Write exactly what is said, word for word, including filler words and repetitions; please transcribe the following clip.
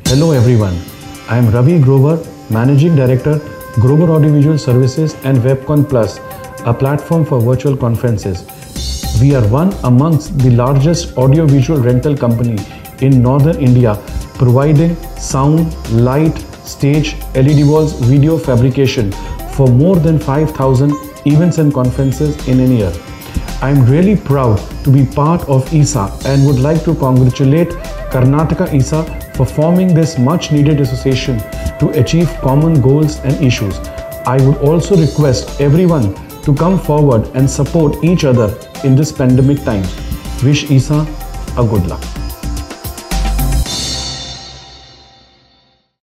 Hello everyone, I am Ravi Grover, Managing Director, Grover Audiovisual Services and Webcon Plus, a platform for virtual conferences. We are one amongst the largest audiovisual rental company in Northern India, providing sound, light, stage, L E D walls, video fabrication for more than five thousand events and conferences in a year. I am really proud to be part of I S A and would like to congratulate Karnataka I S A for forming this much needed association to achieve common goals and issues. I would also request everyone to come forward and support each other in this pandemic time. Wish I S A a good luck.